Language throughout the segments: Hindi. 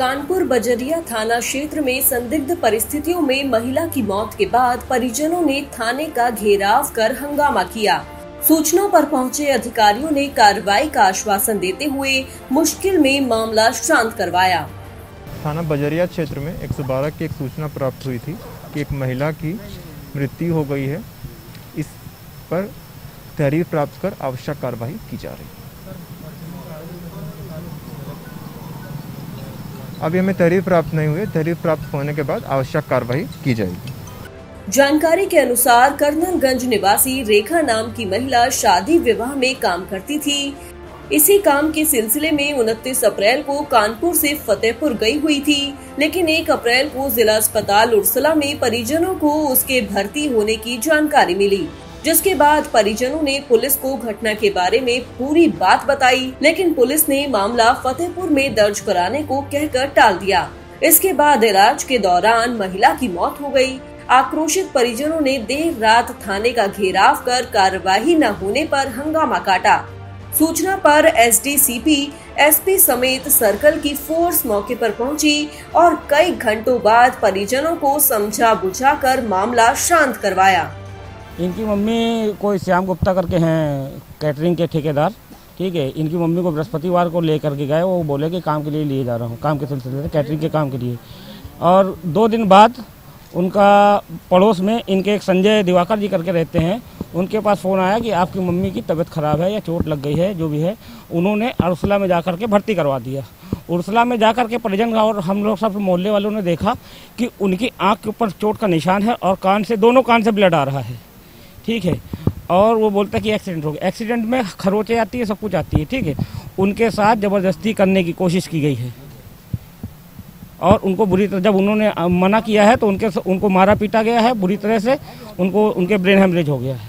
कानपुर बजरिया थाना क्षेत्र में संदिग्ध परिस्थितियों में महिला की मौत के बाद परिजनों ने थाने का घेराव कर हंगामा किया। सूचना पर पहुंचे अधिकारियों ने कार्रवाई का आश्वासन देते हुए मुश्किल में मामला शांत करवाया। थाना बजरिया क्षेत्र में 112 की एक सूचना प्राप्त हुई थी कि एक महिला की मृत्यु हो गई है। इस पर तहरीर प्राप्त कर आवश्यक कार्रवाई की जा रही है। अभी हमें तहरीर प्राप्त नहीं हुई है। तहरीर प्राप्त होने के बाद आवश्यक कार्रवाई की जाएगी। जानकारी के अनुसार कर्नलगंज निवासी रेखा नाम की महिला शादी विवाह में काम करती थी। इसी काम के सिलसिले में 29 अप्रैल को कानपुर से फतेहपुर गई हुई थी, लेकिन 1 अप्रैल को जिला अस्पताल उर्सला में परिजनों को उसके भर्ती होने की जानकारी मिली, जिसके बाद परिजनों ने पुलिस को घटना के बारे में पूरी बात बताई, लेकिन पुलिस ने मामला फतेहपुर में दर्ज कराने को कहकर टाल दिया। इसके बाद इलाज के दौरान महिला की मौत हो गई। आक्रोशित परिजनों ने देर रात थाने का घेराव कर कार्रवाई न होने पर हंगामा काटा। सूचना पर एसडीसीपी, एसपी समेत सर्कल की फोर्स मौके पर पहुंची और कई घंटों बाद परिजनों को समझा बुझाकर मामला शांत करवाया। इनकी मम्मी कोई श्याम गुप्ता करके हैं कैटरिंग के ठेकेदार, ठीक है। इनकी मम्मी को बृहस्पतिवार को लेकर के गए। वो बोले कि काम के लिए लिए जा रहा हूँ, काम के सिलसिले से कैटरिंग के काम के लिए। और 2 दिन बाद उनका पड़ोस में इनके एक संजय दिवाकर जी करके रहते हैं, उनके पास फ़ोन आया कि आपकी मम्मी की तबीयत ख़राब है या चोट लग गई है, जो भी है। उन्होंने उर्सला में जाकर के भर्ती करवा दिया। उर्सला में जाकर के परिजन और हम लोग सब मोहल्ले वालों ने देखा कि उनकी आँख के ऊपर चोट का निशान है और कान से, दोनों कान से ब्लड आ रहा है, ठीक है। और वो बोलता है कि एक्सीडेंट हो गया। एक्सीडेंट में खरोंचें आती है, सब कुछ आती है, ठीक है। उनके साथ ज़बरदस्ती करने की कोशिश की गई है और उनको बुरी तरह, जब उन्होंने मना किया है तो उनको मारा पीटा गया है बुरी तरह से। उनके ब्रेन हेमरेज हो गया है।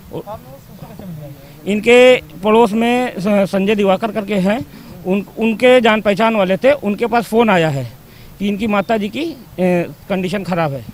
इनके पड़ोस में संजय दिवाकर करके हैं, उनके जान पहचान वाले थे। उनके पास फ़ोन आया है कि इनकी माता जी की कंडीशन ख़राब है।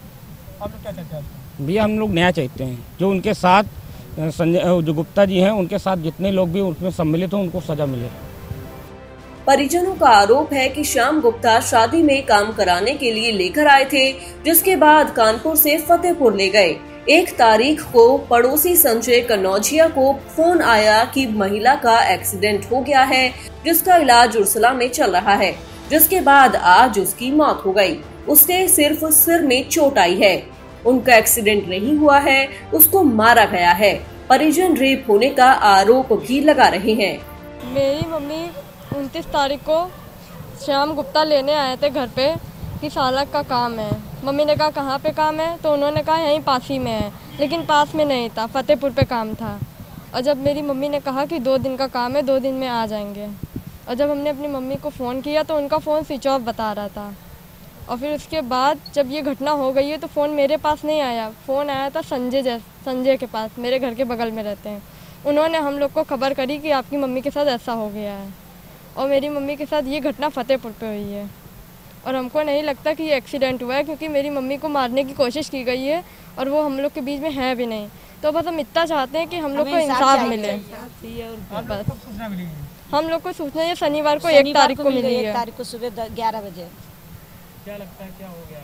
भैया हम लोग न्याय चाहते हैं। जो उनके साथ संजय, जो गुप्ता जी हैं, उनके साथ जितने लोग भी उसमें सम्मिलित हों उनको सजा मिले। परिजनों का आरोप है कि श्याम गुप्ता शादी में काम कराने के लिए लेकर आए थे, जिसके बाद कानपुर से फतेहपुर ले गए। 1 तारीख को पड़ोसी संजय कन्नौजिया को फोन आया कि महिला का एक्सीडेंट हो गया है, जिसका इलाज उर्सला में चल रहा है, जिसके बाद आज उसकी मौत हो गई। उसके सिर्फ सिर में चोट आई है। उनका एक्सीडेंट नहीं हुआ है, उसको मारा गया है। परिजन रेप होने का आरोप भी लगा रहे हैं। मेरी मम्मी 29 तारीख को श्याम गुप्ता लेने आए थे घर पे कि सालक का काम है। मम्मी ने कहा कहाँ पे काम है, तो उन्होंने कहा यहीं पास ही में है, लेकिन पास में नहीं था, फतेहपुर पे काम था। और जब मेरी मम्मी ने कहा कि 2 दिन का काम है, 2 दिन में आ जाएंगे, और जब हमने अपनी मम्मी को फ़ोन किया तो उनका फ़ोन स्विच ऑफ बता रहा था। और फिर उसके बाद जब ये घटना हो गई है तो फ़ोन मेरे पास नहीं आया, फ़ोन आया था संजय के पास, मेरे घर के बगल में रहते हैं। उन्होंने हम लोग को खबर करी कि आपकी मम्मी के साथ ऐसा हो गया है, और मेरी मम्मी के साथ ये घटना फतेहपुर पे हुई है। और हमको नहीं लगता कि ये एक्सीडेंट हुआ है, क्योंकि मेरी मम्मी को मारने की कोशिश की गई है और वो हम लोग के बीच में है भी नहीं। तो बस हम इतना चाहते हैं कि हम लोग को इंसाफ मिले। बस हम लोग को सूचना ये शनिवार को 1 तारीख को मिली है। 1 तारीख को सुबह 11 बजे। क्या लगता है क्या हो गया?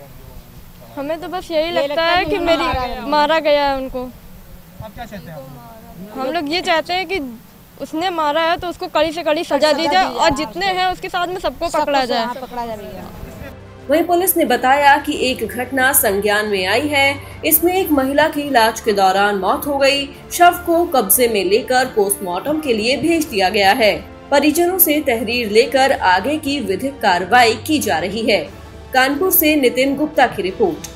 हमें तो बस यही लगता है कि मारा गया है उनको। आप क्या चाहते हैं? हम लोग ये चाहते हैं कि उसने मारा है तो उसको कड़ी से कड़ी सजा दी जाए, और जितने हैं उसके साथ में सबको पकड़ा जाए। वहीं पुलिस ने बताया कि एक घटना संज्ञान में आई है। इसमें एक महिला की इलाज के दौरान मौत हो गई। शव को कब्जे में लेकर पोस्टमार्टम के लिए भेज दिया गया है। परिजनों से तहरीर लेकर आगे की विधिक कार्रवाई की जा रही है। कानपुर से नितिन गुप्ता की रिपोर्ट।